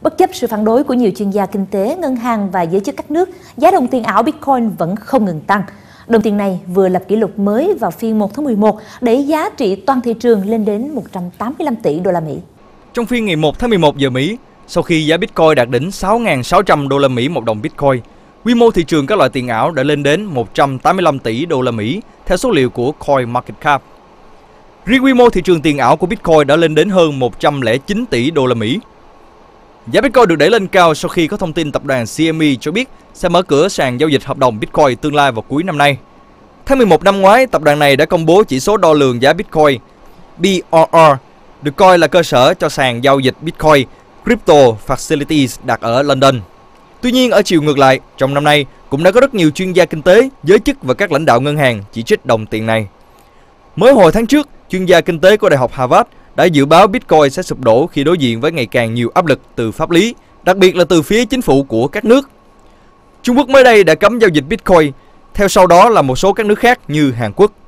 Bất chấp sự phản đối của nhiều chuyên gia kinh tế, ngân hàng và giới chức các nước, giá đồng tiền ảo Bitcoin vẫn không ngừng tăng. Đồng tiền này vừa lập kỷ lục mới vào phiên 1 tháng 11, đẩy giá trị toàn thị trường lên đến 185 tỷ đô la Mỹ. Trong phiên ngày 1 tháng 11 giờ Mỹ, sau khi giá Bitcoin đạt đỉnh 6.600 đô la Mỹ một đồng Bitcoin, quy mô thị trường các loại tiền ảo đã lên đến 185 tỷ đô la Mỹ theo số liệu của CoinMarketCap. Riêng quy mô thị trường tiền ảo của Bitcoin đã lên đến hơn 109 tỷ đô la Mỹ. Giá Bitcoin được đẩy lên cao sau khi có thông tin tập đoàn CME cho biết sẽ mở cửa sàn giao dịch hợp đồng Bitcoin tương lai vào cuối năm nay. Tháng 11 năm ngoái, tập đoàn này đã công bố chỉ số đo lường giá Bitcoin BRR, được coi là cơ sở cho sàn giao dịch Bitcoin Crypto Facilities đặt ở London. Tuy nhiên, ở chiều ngược lại, trong năm nay cũng đã có rất nhiều chuyên gia kinh tế, giới chức và các lãnh đạo ngân hàng chỉ trích đồng tiền này. Mới hồi tháng trước, chuyên gia kinh tế của Đại học Harvard đã dự báo Bitcoin sẽ sụp đổ khi đối diện với ngày càng nhiều áp lực từ pháp lý, đặc biệt là từ phía chính phủ của các nước. Trung Quốc mới đây đã cấm giao dịch Bitcoin, theo sau đó là một số các nước khác như Hàn Quốc.